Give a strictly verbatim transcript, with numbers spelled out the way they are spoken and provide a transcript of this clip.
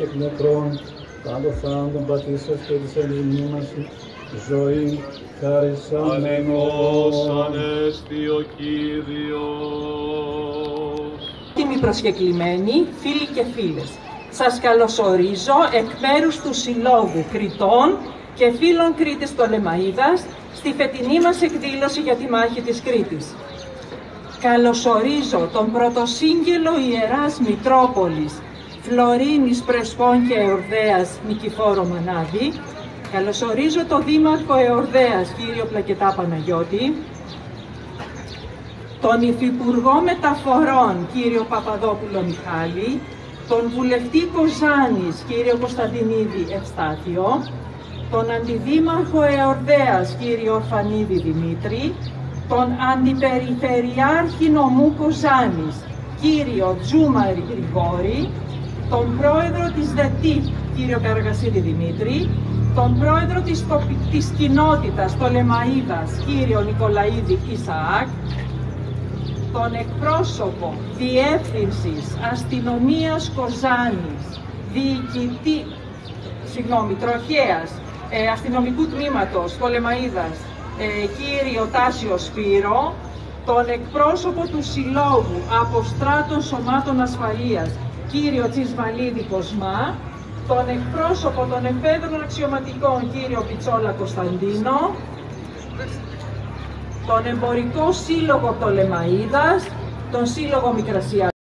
εκ νεκρών, πάντο θάνατον πατήσας και της ελεημνήμας ζωή, χαρισάμενος. Αδικός ανέστη ο Κύριος. Τιμή προσκεκλημένοι, φίλοι και φίλες, σας καλωσορίζω εκ μέρους του Συλλόγου Κρητών και φίλων Κρήτης Πτολεμαΐδας στη φετινή μας εκδήλωση για τη μάχη της Κρήτης. Καλωσορίζω τον πρωτοσύγγελο Ιεράς Μητρόπολης Φλωρίνης Πρεσπών και Εορδαίας Νικηφόρο Μανάβη. Καλωσορίζω τον Δήμαρχο Εορδαίας κύριο Πλακετά Παναγιώτη, τον Υφυπουργό Μεταφορών κύριο Παπαδόπουλο Μιχάλη, τον Βουλευτή Κοζάνης κύριο Κωνσταντινίδη Ευστάθιο, τον Αντιδήμαρχο Εορδαίας κύριο Ορφανίδη Δημήτρη, τον Αντιπεριφερειάρχη Νομού Κοζάνης κύριο Τζούμαρη Γρηγόρη, τον Πρόεδρο της ΔΕΤΥΠ κύριο Καραγασίδη Δημήτρη, τον Πρόεδρο της, της Κοινότητας Πτολεμαΐδας κύριο Νικολαίδη Ισαάκ, τον εκπρόσωπο Διεύθυνσης Αστυνομίας Κοζάνης, διοικητή, συγγνώμη, τροχέας ε, αστυνομικού τμήματος Πτολεμαΐδας, ε, κύριο Τάσιο Σπύρο, τον εκπρόσωπο του Συλλόγου Αποστράτων Σωμάτων Ασφαλείας, κύριο Τσισβαλίδη Κοσμά, τον εκπρόσωπο των εφέδρων αξιωματικών, κύριο Πιτσόλα Κωνσταντίνο, τον Εμπορικό Σύλλογο Πτολεμαΐδας, τον Σύλλογο Μικρασίας.